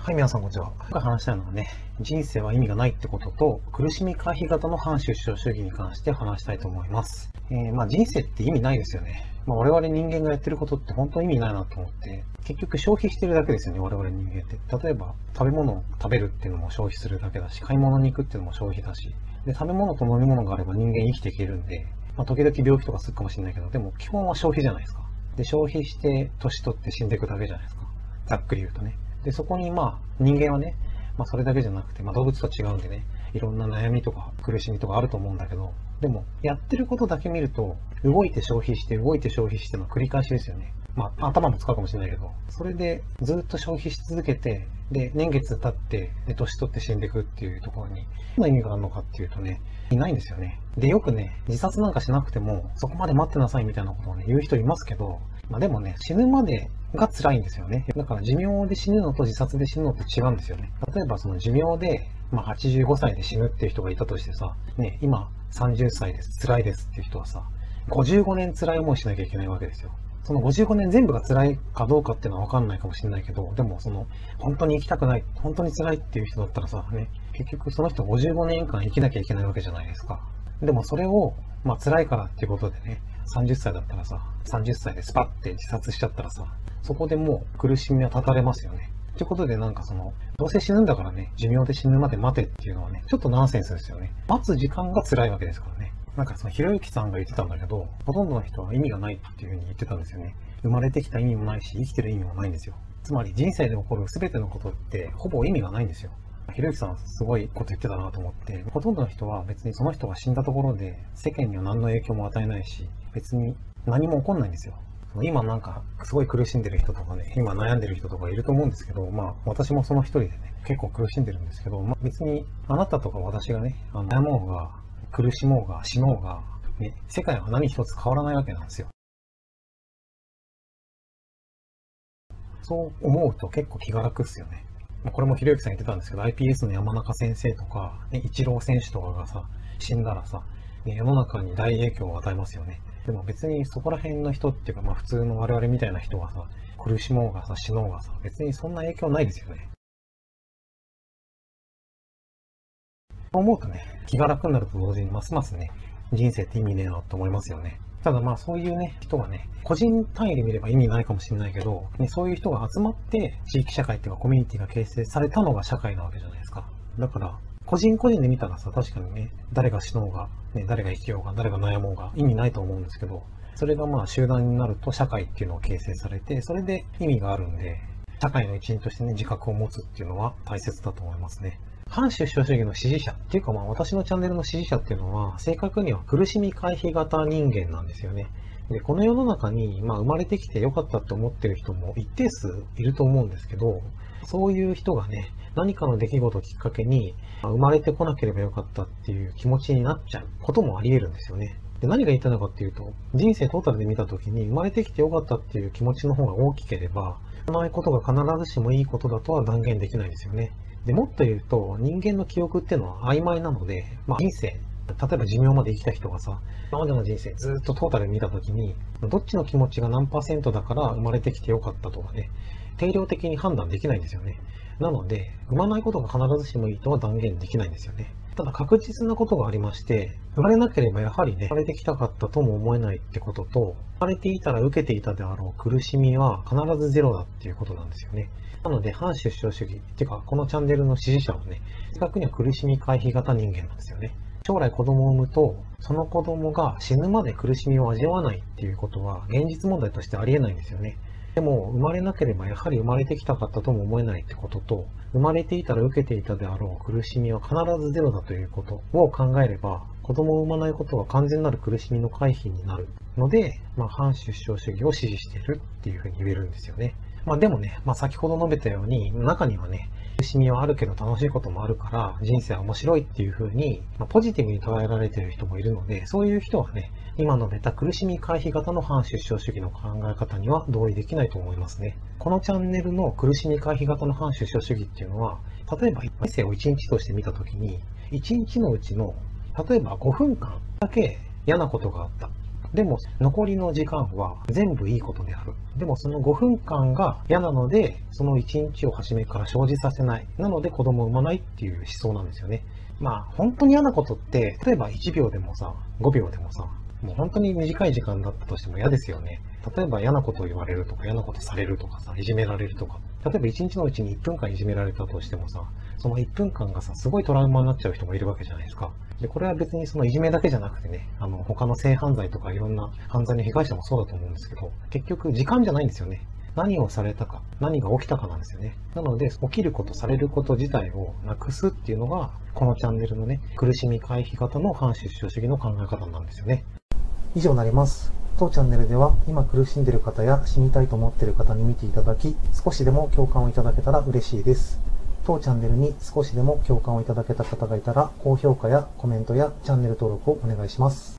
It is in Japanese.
はい、皆さんこんにちは。今回話したいのはね、人生は意味がないってことと、苦しみ回避型の反出生主義に関して話したいと思います。人生って意味ないですよね。我々人間がやってることって本当に意味ないなと思って、結局消費してるだけですよね、我々人間って。例えば、食べ物を食べるっていうのも消費するだけだし、買い物に行くっていうのも消費だし、で、食べ物と飲み物があれば人間生きていけるんで、時々病気とかするかもしれないけど、でも基本は消費じゃないですか。で、消費して、年取って死んでいくだけじゃないですか。ざっくり言うとね。で、そこに人間はね、それだけじゃなくて、動物とは違うんでね、いろんな悩みとか苦しみとかあると思うんだけど、でも、やってることだけ見ると、動いて消費して、動いて消費しての繰り返しですよね。頭も使うかもしれないけど、それでずっと消費し続けて、で、年月経って、で、年取って死んでいくっていうところに、どんな意味があるのかっていうとね、いないんですよね。で、よくね、自殺なんかしなくても、そこまで待ってなさいみたいなことをね、言う人いますけど、でもね、死ぬまでが辛いんですよね。だから寿命で死ぬのと自殺で死ぬのって違うんですよね。例えばその寿命で、85歳で死ぬっていう人がいたとしてさ、ね、今30歳です、辛いですっていう人はさ、55年辛い思いしなきゃいけないわけですよ。その55年全部が辛いかどうかっていうのは分かんないかもしれないけど、でも本当に生きたくない、本当に辛いっていう人だったらさ、ね、結局その人55年間生きなきゃいけないわけじゃないですか。でもそれを、辛いからっていうことでね、30歳だったらさ、30歳でスパッて自殺しちゃったらさ、そこでもう苦しみは断たれますよね。ということでどうせ死ぬんだからね、寿命で死ぬまで待てっていうのはね、ちょっとナンセンスですよね。待つ時間が辛いわけですからね。ひろゆきさんが言ってたんだけど、ほとんどの人は意味がないっていうふうに言ってたんですよね。生まれてきた意味もないし、生きてる意味もないんですよ。つまり人生で起こる全てのことってほぼ意味がないんですよ。ひろゆきさんはすごいこと言ってたなと思って、ほとんどの人は別にその人が死んだところで世間には何の影響も与えないし、別に何も起こんないんですよ。今すごい苦しんでる人とかね、今悩んでる人とかいると思うんですけど、私もその一人でね、結構苦しんでるんですけど、別にあなたとか私がね、悩もうが、苦しもうが、死のうが、ね、世界は何一つ変わらないわけなんですよ。そう思うと結構気が楽っすよね。これもひろゆきさん言ってたんですけど、iPS の山中先生とか、ね、イチロー選手とかがさ、死んだらさ、ね、世の中に大影響を与えますよね。でも別にそこら辺の人っていうか、普通の我々みたいな人がさ、苦しもうがさ、死のうがさ、別にそんな影響ないですよね。そう思うとね、気が楽になると同時にますますね、人生って意味ねえなと思いますよね。ただそういうね、人がね、個人単位で見れば意味ないかもしれないけど、ね、そういう人が集まって地域社会っていうかコミュニティが形成されたのが社会なわけじゃないですか。だから、個人個人で見たらさ、確かにね、誰が死のうが、ね、誰が生きようが、誰が悩もうが意味ないと思うんですけど、それが集団になると社会っていうのを形成されて、それで意味があるんで、社会の一員としてね、自覚を持つっていうのは大切だと思いますね。反出生主義の支持者っていうか私のチャンネルの支持者っていうのは正確には苦しみ回避型人間なんですよね。で、この世の中に生まれてきてよかったって思ってる人も一定数いると思うんですけど、そういう人がね、何かの出来事をきっかけに生まれてこなければよかったっていう気持ちになっちゃうこともあり得るんですよね。で、何が言いたいのかっていうと、人生トータルで見た時に生まれてきてよかったっていう気持ちの方が大きければ、ないことが必ずしもいいことだとは断言できないですよね。で、もっと言うと、人間の記憶っていうのは曖昧なので、人生、例えば寿命まで生きた人がさ、今までの人生ずっとトータルで見たときに、どっちの気持ちが何パーセントだから生まれてきてよかったとかね、定量的に判断できないんですよね。なので、産まないことが必ずしもいいとは断言できないんですよね。ただ確実なことがありまして、生まれなければやはりね、生まれてきたかったとも思えないってことと、生まれていたら受けていたであろう苦しみは必ずゼロだっていうことなんですよね。なので、反出生主義っていうか、このチャンネルの支持者はね、正確には苦しみ回避型人間なんですよね。将来子供を産むと、その子供が死ぬまで苦しみを味わわないっていうことは、現実問題としてありえないんですよね。でも、生まれなければやはり生まれてきたかったとも思えないってことと、生まれていたら受けていたであろう苦しみは必ずゼロだということを考えれば、子供を産まないことは完全なる苦しみの回避になるので、反出生主義を支持しているっていうふうに言えるんですよね。でもね、先ほど述べたように、中にはね、苦しみはあるけど楽しいこともあるから、人生は面白いっていう風に、ポジティブに捉えられている人もいるので、そういう人はね、今述べた苦しみ回避型の反出生主義の考え方には同意できないと思いますね。このチャンネルの苦しみ回避型の反出生主義っていうのは、例えば人生を1日として見たときに、1日のうちの、例えば5分間だけ嫌なことがあった。 でも、残りの時間は全部いいことである。でも、その5分間が嫌なので、その1日を初めから生じさせない。なので、子供を産まないっていう思想なんですよね。まあ、本当に嫌なことって、例えば1秒でもさ、5秒でもさ、もう本当に短い時間だったとしても嫌ですよね。例えば嫌なことを言われるとか、嫌なことされるとかさ、いじめられるとか。例えば1日のうちに1分間いじめられたとしてもさ、その1分間がさ、すごいトラウマになっちゃう人もいるわけじゃないですか。で、これは別にそのいじめだけじゃなくてね、他の性犯罪とかいろんな犯罪の被害者もそうだと思うんですけど、結局時間じゃないんですよね。何をされたか、何が起きたかなんですよね。なので、起きること、されること自体をなくすっていうのが、このチャンネルのね、苦しみ回避型の反出生主義の考え方なんですよね。以上になります。当チャンネルでは、今苦しんでいる方や死にたいと思っている方に見ていただき、少しでも共感をいただけたら嬉しいです。当チャンネルに少しでも共感をいただけた方がいたら、高評価やコメントやチャンネル登録をお願いします。